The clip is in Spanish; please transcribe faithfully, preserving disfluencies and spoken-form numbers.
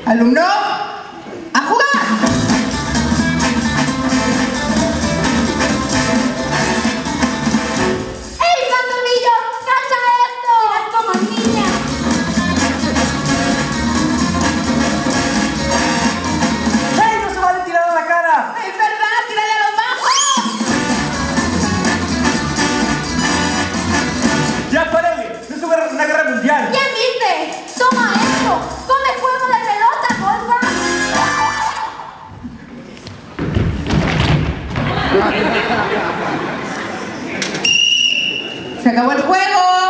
Alumno, ¡a jugar! ¡Ey, Pantorrillo! ¡Cacha esto! ¡Eres como niña! ¡Ey, no se vale tirar a la cara! ¡Es verdad! ¡Tírale a los bajos! ¡Ya, párale! ¡No es una, una guerra mundial! ¿Quién dice? ¡Toma esto! ¡Come juego de pelota, golfa! ¡Se acabó el juego!